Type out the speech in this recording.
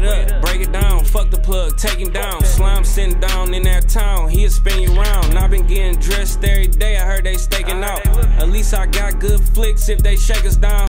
up, break it down, fuck the plug, take him down. Slime sitting down in that town, he'll spin you round. I been getting dressed every day, I heard they staking out. At least I got good flicks if they shake us down.